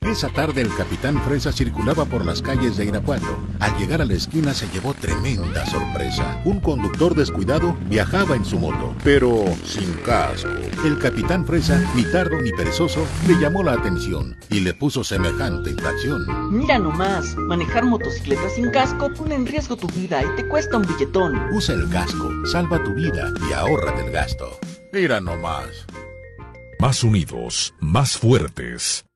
Esa tarde el Capitán Fresa circulaba por las calles de Irapuato. Al llegar a la esquina se llevó tremenda sorpresa. Un conductor descuidado viajaba en su moto, pero sin casco. El Capitán Fresa, ni tardo ni perezoso, le llamó la atención y le puso semejante infracción. Mira nomás, manejar motocicleta sin casco pone en riesgo tu vida y te cuesta un billetón. Usa el casco, salva tu vida y ahorra del gasto. Mira nomás. Más unidos, más fuertes.